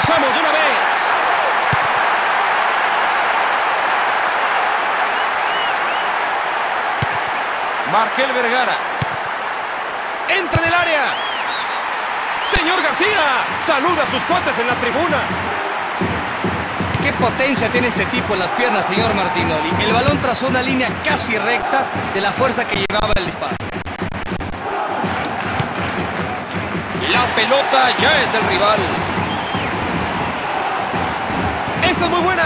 comenzamos de una vez. Markel Vergara. Entra en el área. Señor García, saluda a sus cuates en la tribuna. Qué potencia tiene este tipo en las piernas, señor Martinoli. El balón trazó una línea casi recta de la fuerza que llevaba el disparo. La pelota ya es del rival. Esta es muy buena.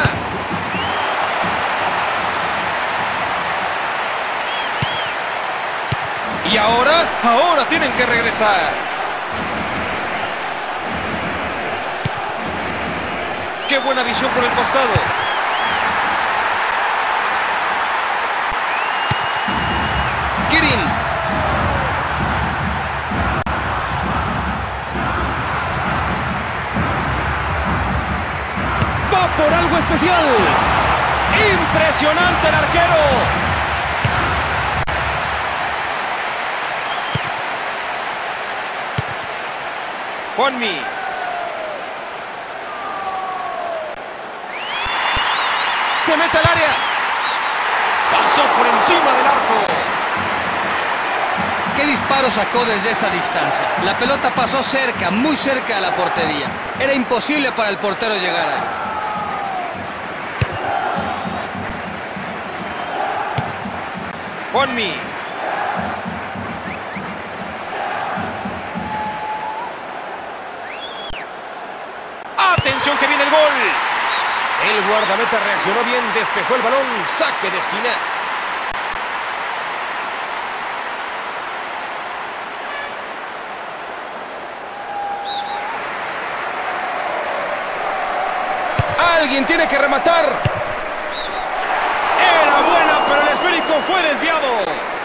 Y ahora tienen que regresar. ¡Qué buena visión por el costado! Kirin. ¡Va por algo especial! ¡Impresionante el arquero! Juanmi. Se mete al área. Pasó por encima del arco. ¿Qué disparo sacó desde esa distancia? La pelota pasó cerca, muy cerca de la portería. Era imposible para el portero llegar ahí. Juanmi. ¡Atención que viene el gol! El guardameta reaccionó bien, despejó el balón, saque de esquina. Alguien tiene que rematar. Era buena, pero el esférico fue desviado.